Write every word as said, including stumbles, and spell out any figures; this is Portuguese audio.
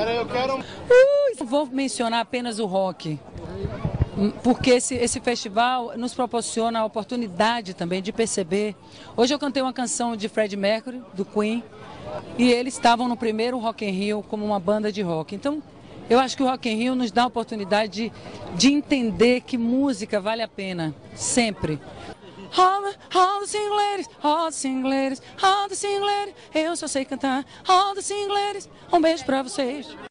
eu quero... Uh, vou mencionar apenas o rock, porque esse, esse festival nos proporciona a oportunidade também de perceber. Hoje eu cantei uma canção de Freddie Mercury, do Queen, e eles estavam no primeiro Rock in Rio como uma banda de rock. Então, eu acho que o Rock in Rio nos dá a oportunidade de, de entender que música vale a pena, sempre. All the, all the single ladies, all the single ladies, all the single ladies, eu só sei cantar. All the single ladies, um beijo pra vocês.